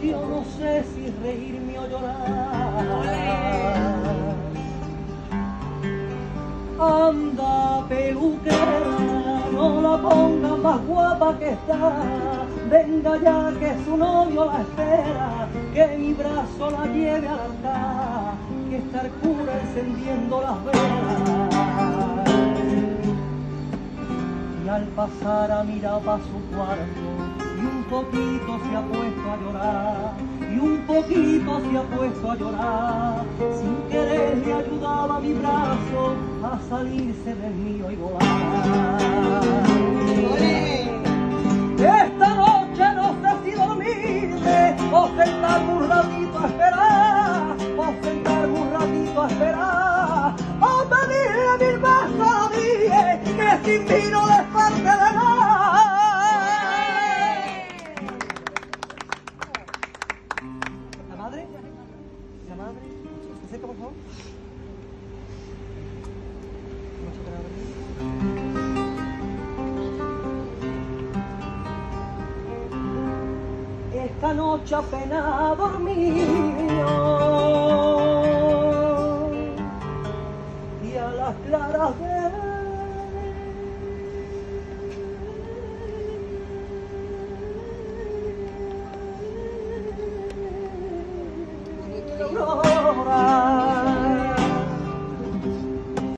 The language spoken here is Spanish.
Yo no sé si reírme o llorar. Anda, peluquera, no la ponga más guapa que está. Venga ya que su novio la espera, que mi brazo la lleve al altar, que está el cura encendiendo las velas. Y al pasar ha mirado pa' su cuarto y un poquito se ha puesto a llorar, y un poquito se ha puesto a llorar. Sin querer le ayudaba mi brazo a salirse del mío y volar. Esta noche no sé si dormirme o sentarme un ratito a esperar, o sentarme un ratito a esperar, o pedirle mil besos a la vida, que sin mí no les parte de nada. ¿La madre? ¿La madre? ¿Se acerca, por favor? Esta noche apenas dormido y a las claras de